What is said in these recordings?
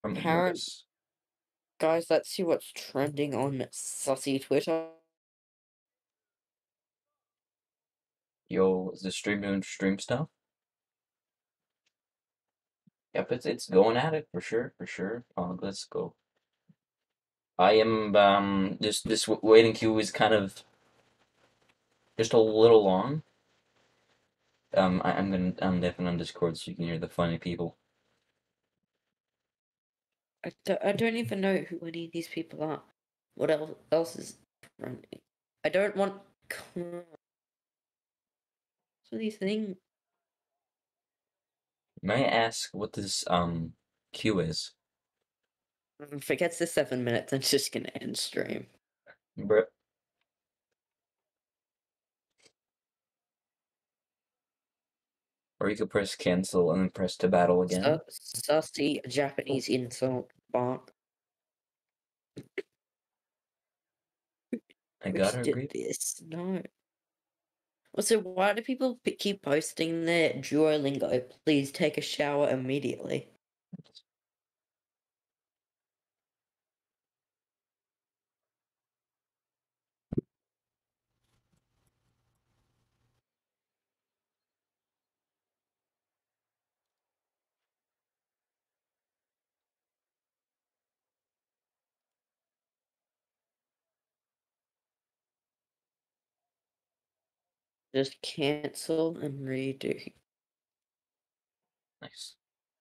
from the Apparent notice. guys, let's see what's trending on Sussy Twitter. Yo, is the stream doing stream stuff? Yep, it's going at it for sure, for sure. Let's go. I am this waiting queue is kind of just a little long. I'm definitely on Discord so you can hear the funny people. I don't even know who any of these people are. What else is trending? I don't want. So these things. May I ask what this queue is? If it gets to 7 minutes, I'm just gonna end stream. Bruh. Or you could press cancel and then press to battle again. Sussy Japanese insult bark. I Which gotta did agree. this? No. Also, why do people keep posting their Duolingo? Please take a shower immediately. Just cancel and redo. Nice.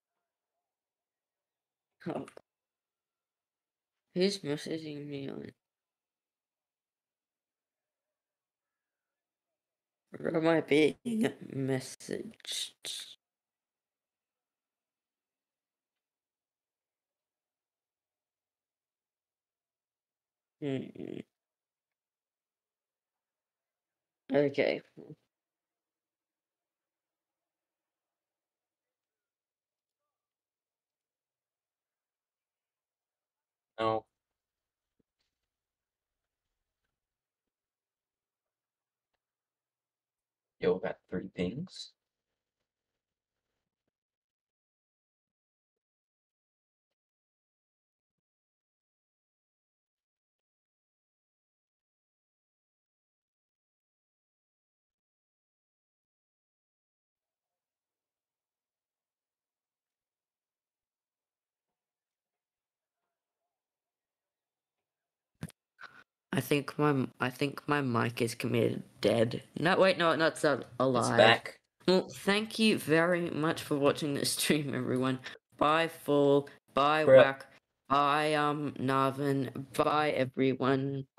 Oh, who's messaging me on? Or am I being messaged? Hmm. Okay. No. Yo, got 3 pings. I think my mic is committed dead. No, wait, no, it's It's alive. back. Well, thank you very much for watching this stream, everyone. Bye, Fall. Bye, Bruh. Whack. Bye, Narvin. Bye, everyone.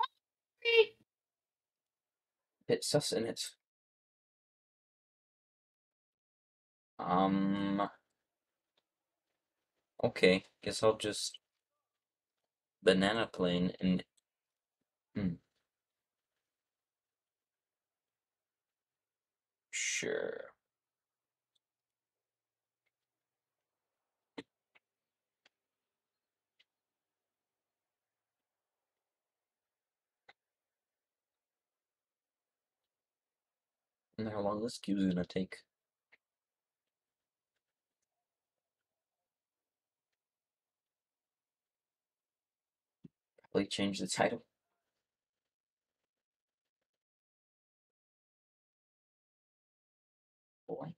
Hit sus in it. Um, okay. Guess I'll just banana plane and hmm, sure. Wonder how long this queue is gonna take. Probably change the title. Boy.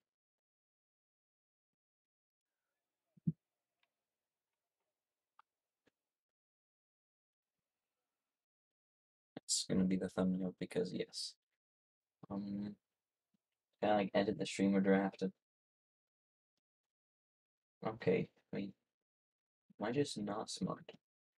It's gonna be the thumbnail because yes. Kinda like edit the stream or draft it. Okay, wait. Am I just not smart?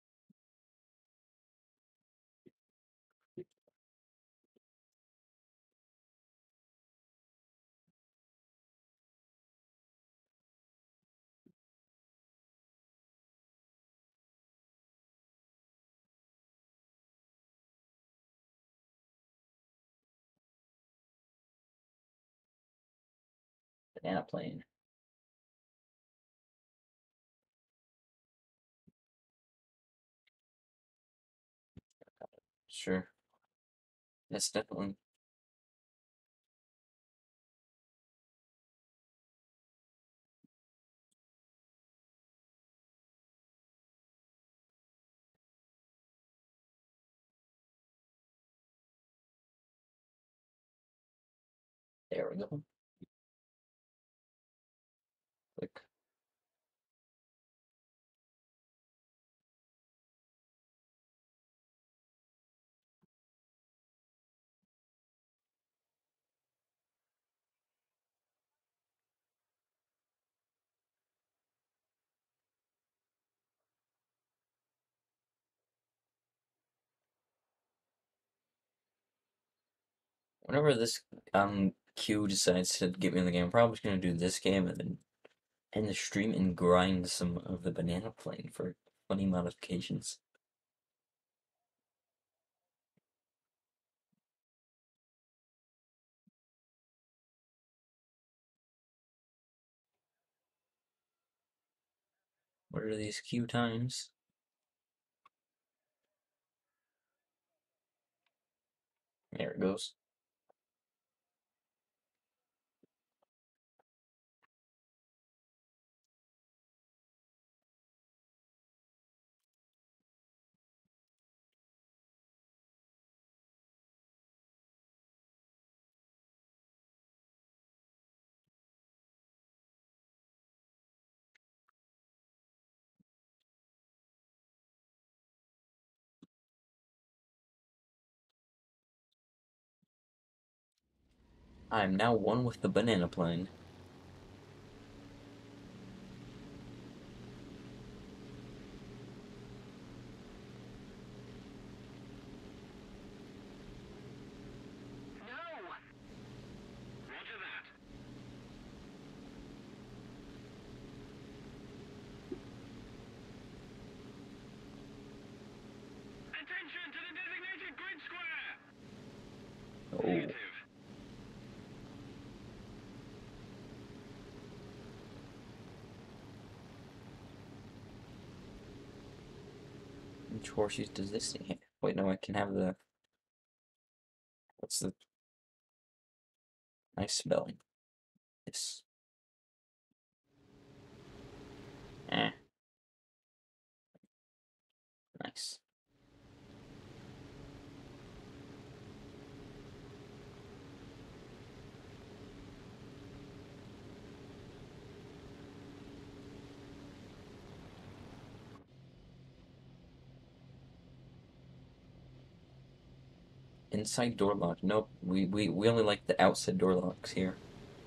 Banana plane. Sure. That's definitely There we go. Click. Whenever this Q decides to get me in the game, I'm probably just gonna do this game and then end the stream and grind some of the banana plane for funny modifications. What are these Q times? There it goes. I am now one with the banana plane. Attention to the designated grid square! Oh, Negative. which horseshoes does this thing have? Wait, no, I can have the. What's the nice spelling? This. Eh. Nice. Inside door lock. Nope. We only like the outside door locks here.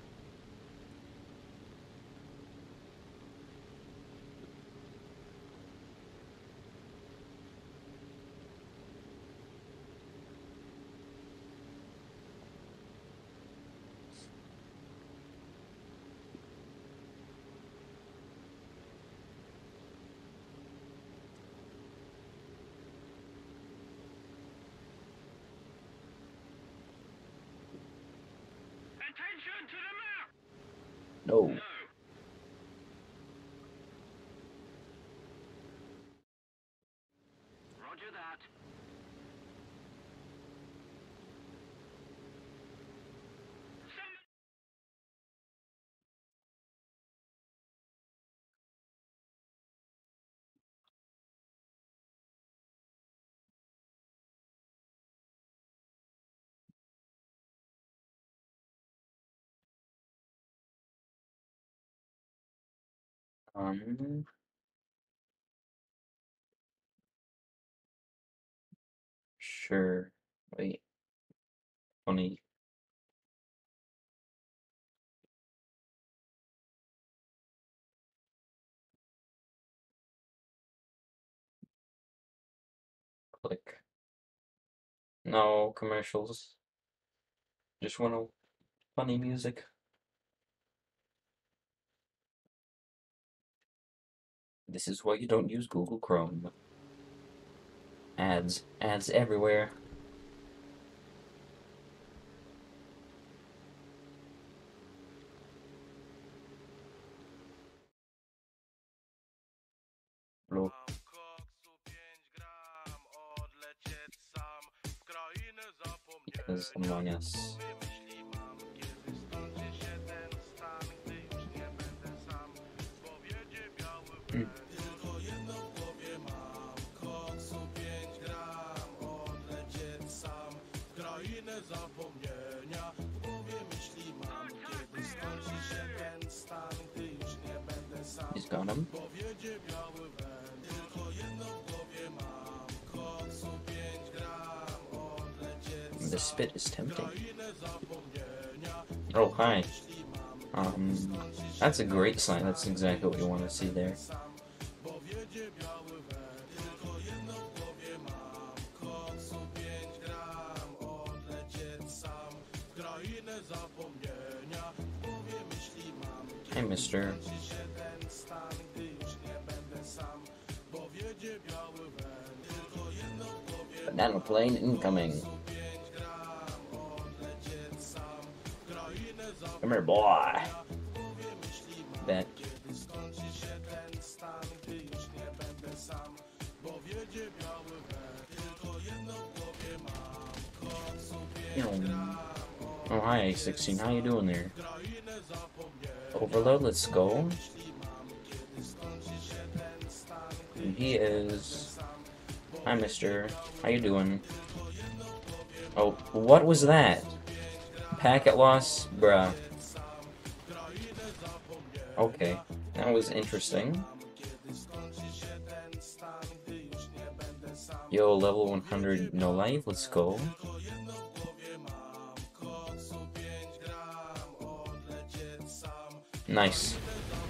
Attention to the map! No. No. Roger that. Um. Sure. Wait. Funny. Click. No commercials. Just want to funny music. This is why you don't use Google Chrome. Ads. Ads everywhere. Look. Mam koksu 5 gram, odlecieć sam w krainę Because Among zapomnienia. Us. W głowie myśli mam, kiedy skończy się ten stan, gdy już nie będę sam. Powiedzie biały węż. Tylko jedno w głowie mam, koksu 5 gram, odlecieć sam w krainę zapomnienia. W głowie myśli mam. Got him. The spit is tempting. Oh, hi. That's a great sign. That's exactly what you want to see there. Hey, mister. Banana plane incoming. Come here, boy. Bet. Oh, hi, A16. How you doing there? Overload, let's go. And he is... Hi, mister. How you doing? Oh, what was that? Packet loss? Bruh. Okay, that was interesting. Yo, level 100, no life, let's go. Nice.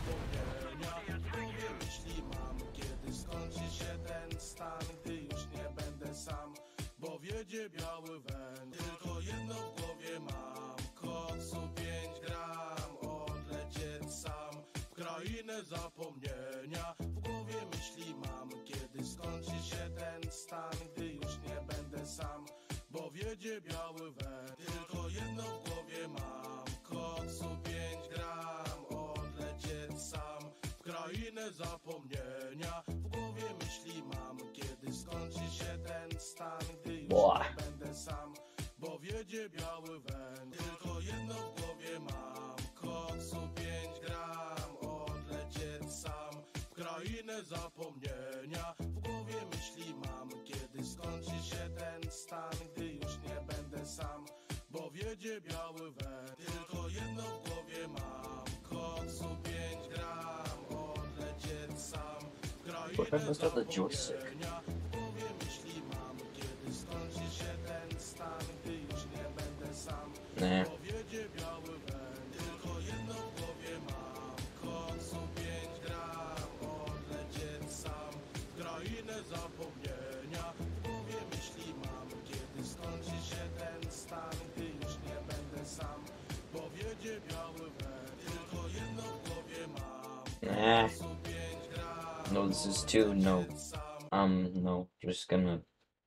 Zapomnienia w głowie myśli mam, kiedy skończy się ten stan, gdy już nie będę sam, bo wiedzie biały węd. Tylko jedno w głowie mam, koksu 5 gram, odlecieć sam w krainę zapomnienia. W głowie myśli mam, kiedy skończy się ten stan, gdy już nie będę sam, bo wiedzie biały węd. Tylko jedno w głowie mam, koksu 5 gram, odlecieć sam w krainę zapomnienia. W głowie myśli mam, kiedy skończy się ten stan, gdy już nie będę sam, bo wiedzie biały węd. Tylko jedno w głowie mam, koksu 5 gram, odlecieć sam w krainę zapomnienia. W głowie myśli mam, kiedy skończy się ten stan, gdy już nie będę sam, bo wiedzie biały węd. Tylko jedno w głowie mam, koksu 5 gram, odlecieć sam w krainę zapomnienia. W głowie myśli mam, kiedy skończy się ten stan, gdy już nie będę sam, bo wiedzie biały węd. Tylko jedno w głowie mam, koksu 5 gram. No, this is too, no. No, just gonna...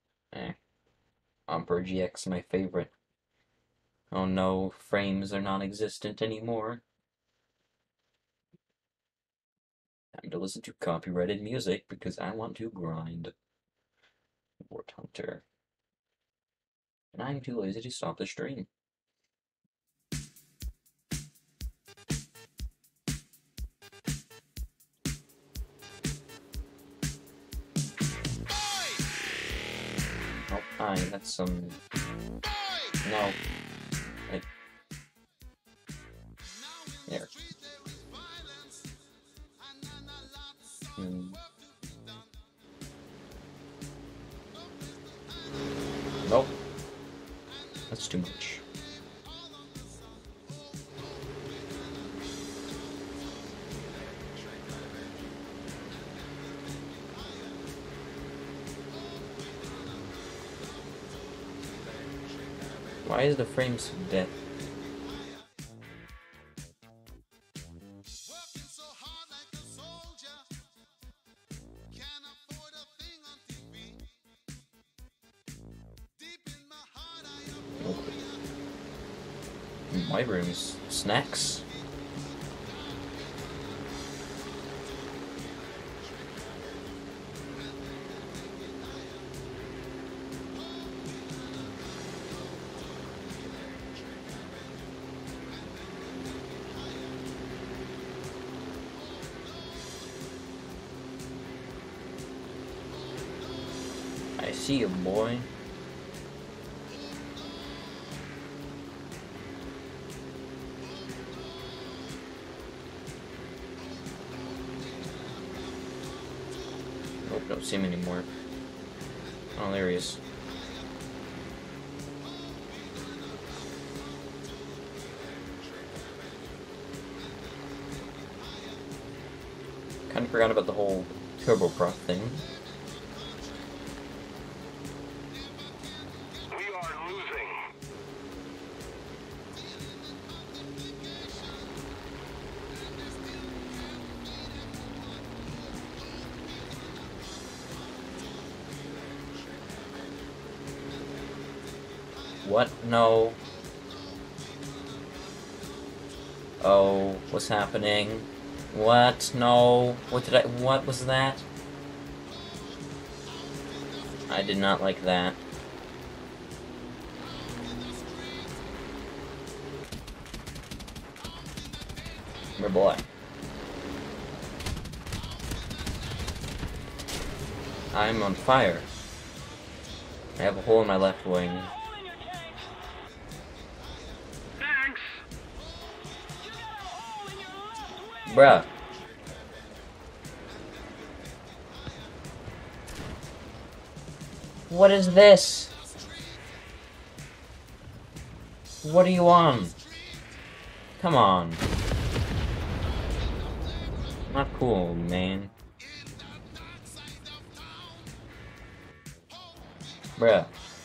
Umper GX, my favorite. Oh no, frames are non-existent anymore. Time to listen to copyrighted music because I want to grind. Wart Hunter. And I'm too lazy to stop the stream. Oh, hi, that's some... No. Wait. There. Nope. That's too much. Why is the frame so dead? My room's snacks. I see you, boy. don't see him anymore. Oh, there he is. Kind of forgot about the whole turboprop thing. We are losing. What? No. Oh, what's happening? What? No. What was that? I did not like that. Your boy. I'm on fire. I have a hole in my left wing. Thanks. Bruh. What is this? What are you on? Come on. Not cool, man. Bruh.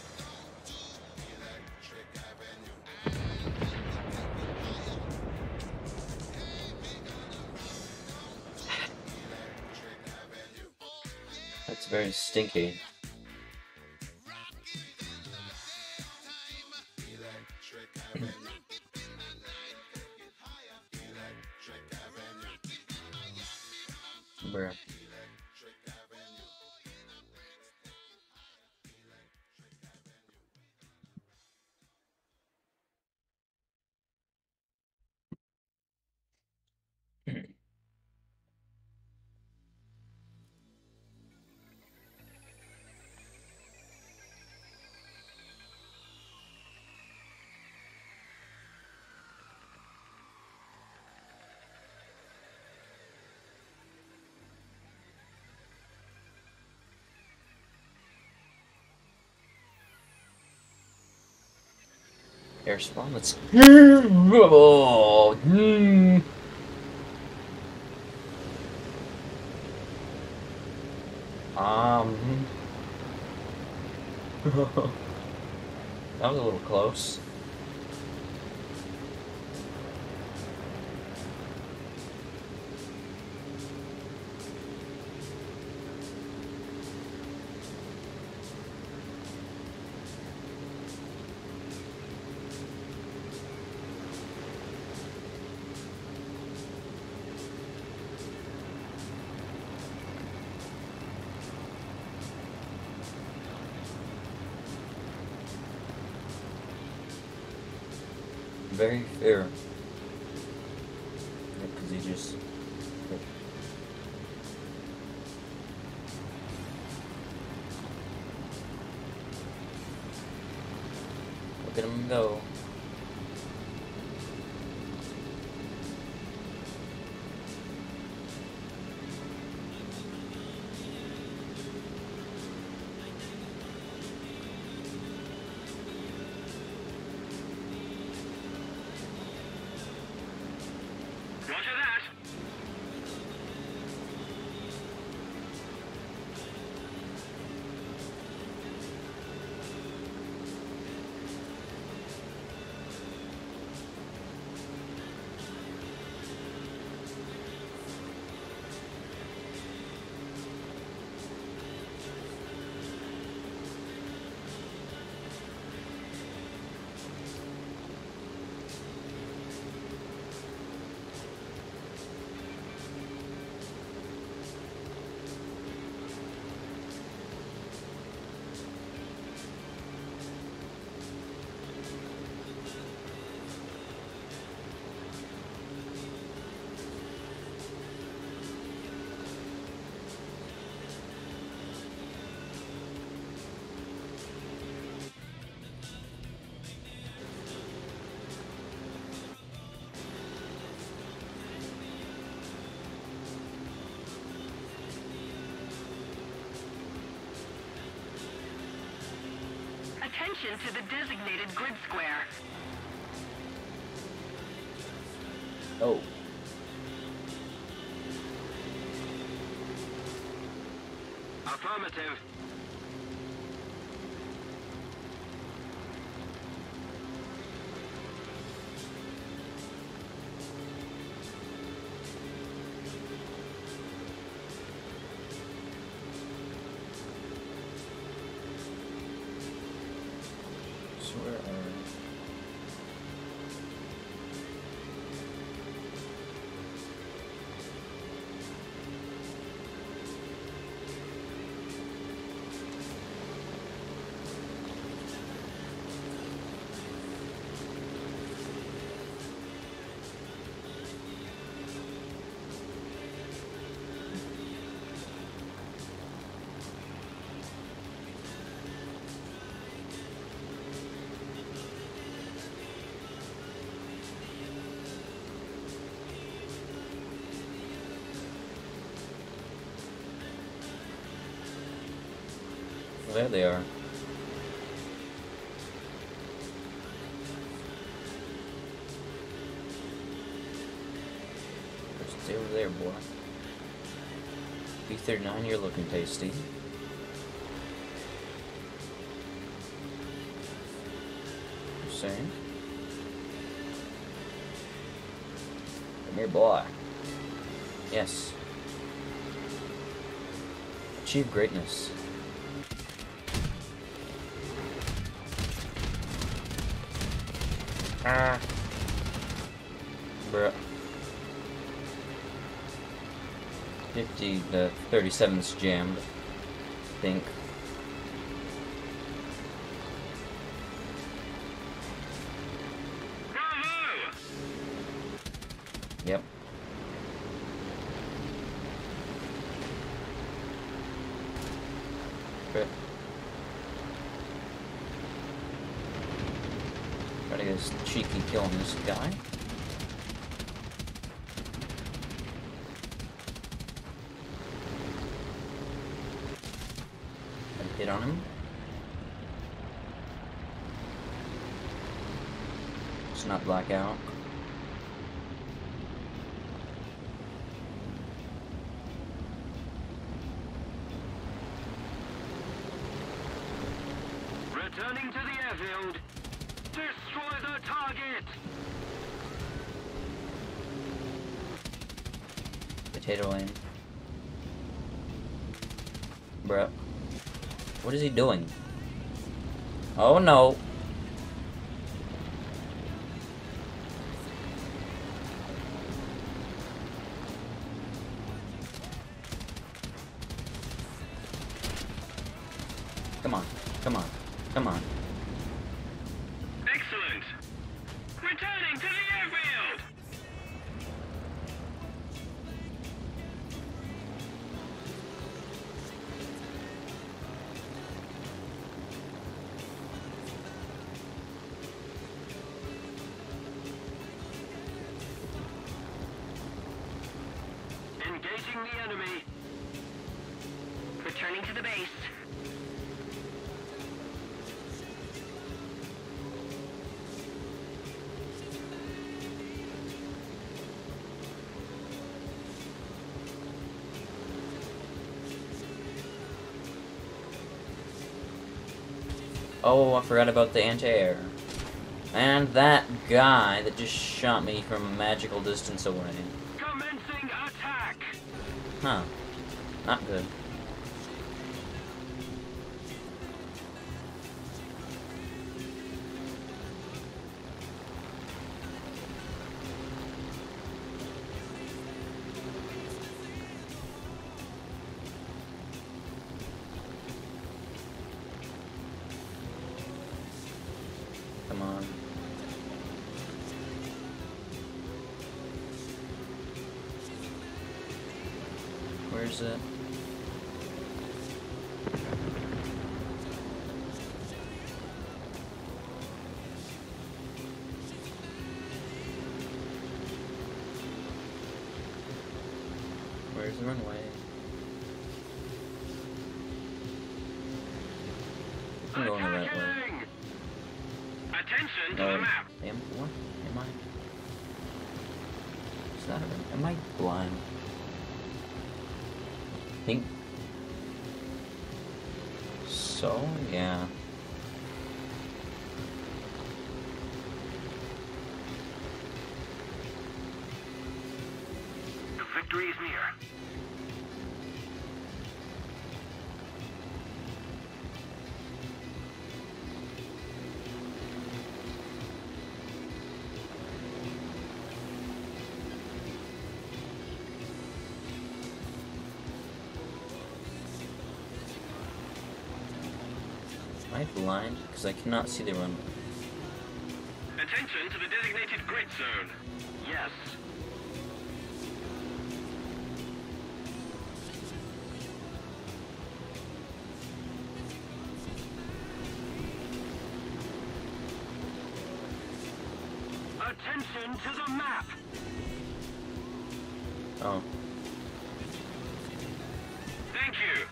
That's very stinky. Bruh. Air spawn, let's. Oh, that was a little close. Very fair. Because he just. Look at him go. Roger that. Attention to the designated grid square. Oh. Affirmative. So where are... There they are. Stay over there, boy. B-39, you're looking tasty. Just saying. Come here, boy. Yes. Achieve greatness. Ah. Bruh. 50, the 37's jammed, I think. Bravo! Yep. Okay. Try to get this cheeky kill on this guy. Hit on him. Let's not black out. Returning to the airfield. Destroy the target. Potato aim. Bruh. What is he doing? Oh no. Come on. Come on. Come on. Excellent. Returning to the airfield. Engaging the enemy. Returning to the base. Oh, I forgot about the anti-air. And that guy that just shot me from a magical distance away. Commencing attack. Huh. Not good. Come on. Where's it? Where's the runway? I'm going the right way. Attacking. Attention to No. the map. What? Am I? Is that am I blind? I think so, yeah. Victory is near. Am I blind? Because I cannot see the run. Attention to the designated grid zone. Yes. Attention to the map. Oh. Thank you.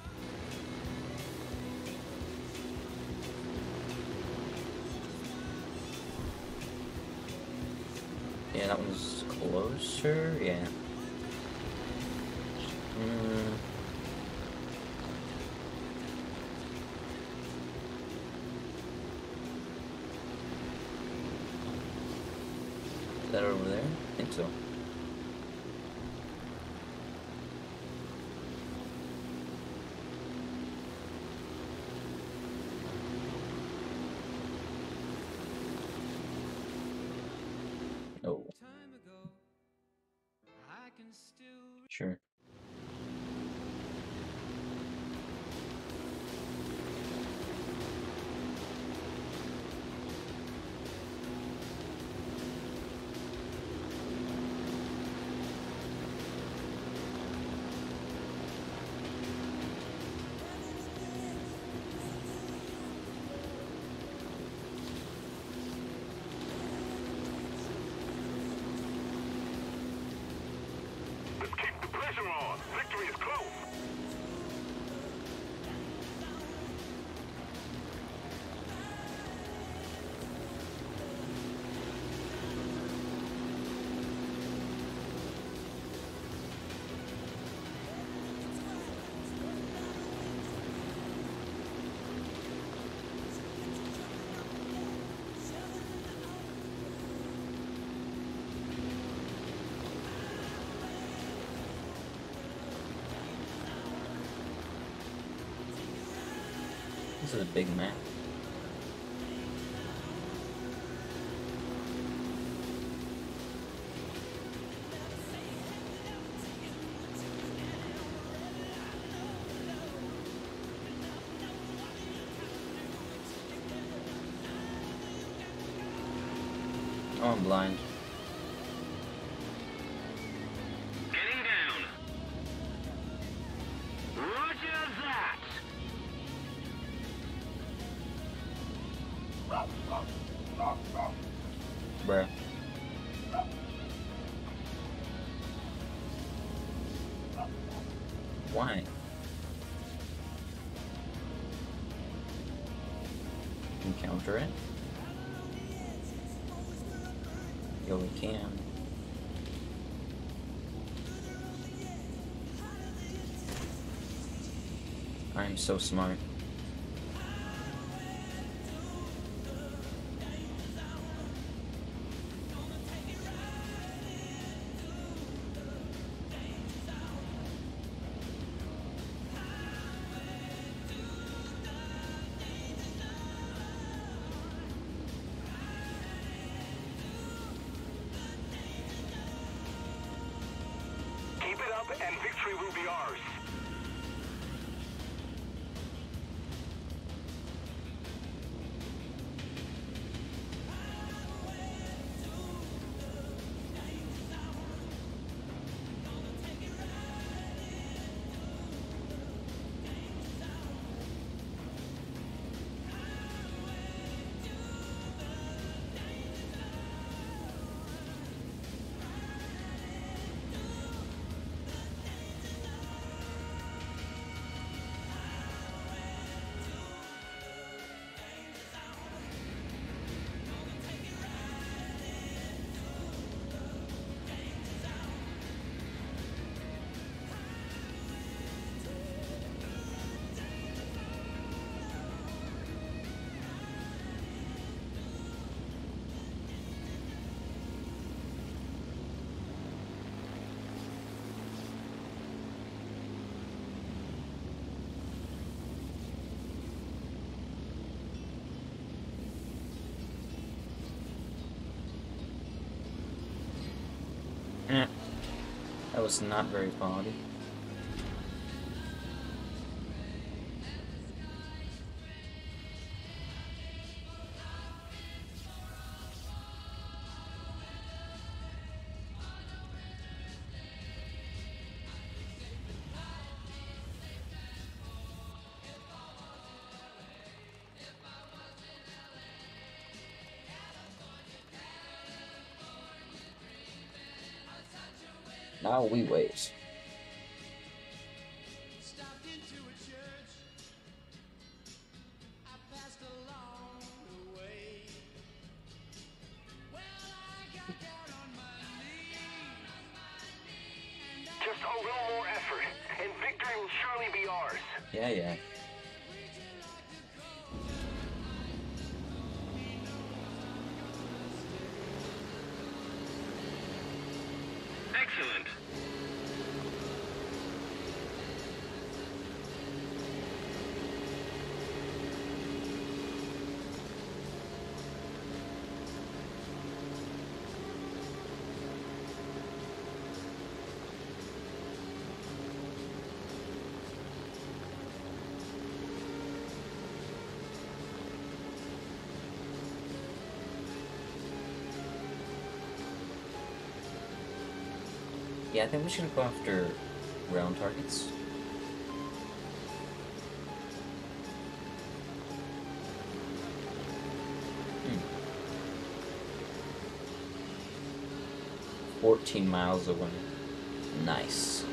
Yeah, that one's closer. Yeah. Is that over there? I think so. Oh. Sure. Let's keep the pressure on. Victory is close. This is a big map. Oh, I'm blind. Getting down. Roger that. Bruh. Why? Encounter it? Yo, we can. I'm so smart. Keep it up and victory will be ours. That was not very quality. Now we wait. Just a little more effort, and victory will surely be ours. Yeah, yeah. Excellent. Yeah, I think we should go after round targets. Hmm. 14 miles away. Nice.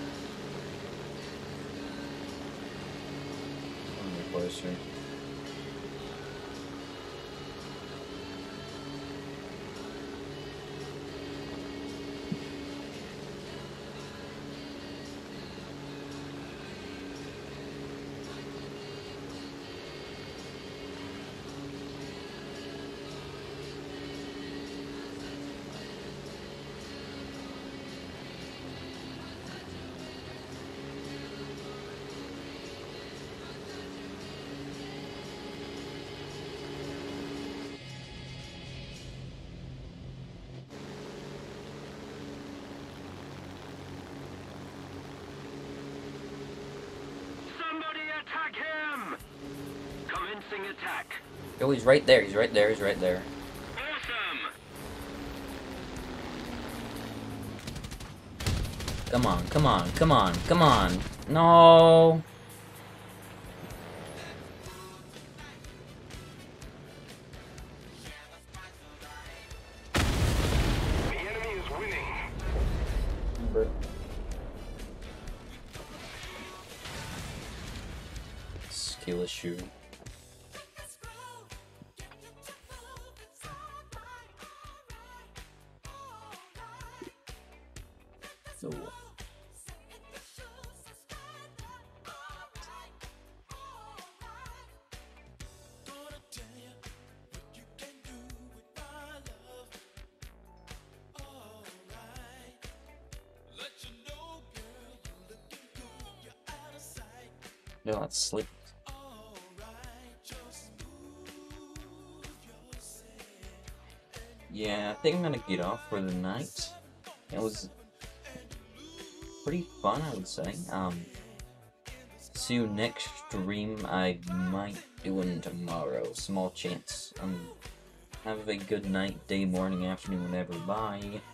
A little closer. Somebody attack him! Commencing attack. Oh, he's right there. He's right there. He's right there. Awesome! Come on, come on, come on, come on. No. The enemy is winning. Skill issue. No. No, that's slick. Yeah, I think I'm gonna get off for the night. It was pretty fun, I would say. See you next stream. I might do one tomorrow. Small chance. Have a good night, day, morning, afternoon, whatever. Bye.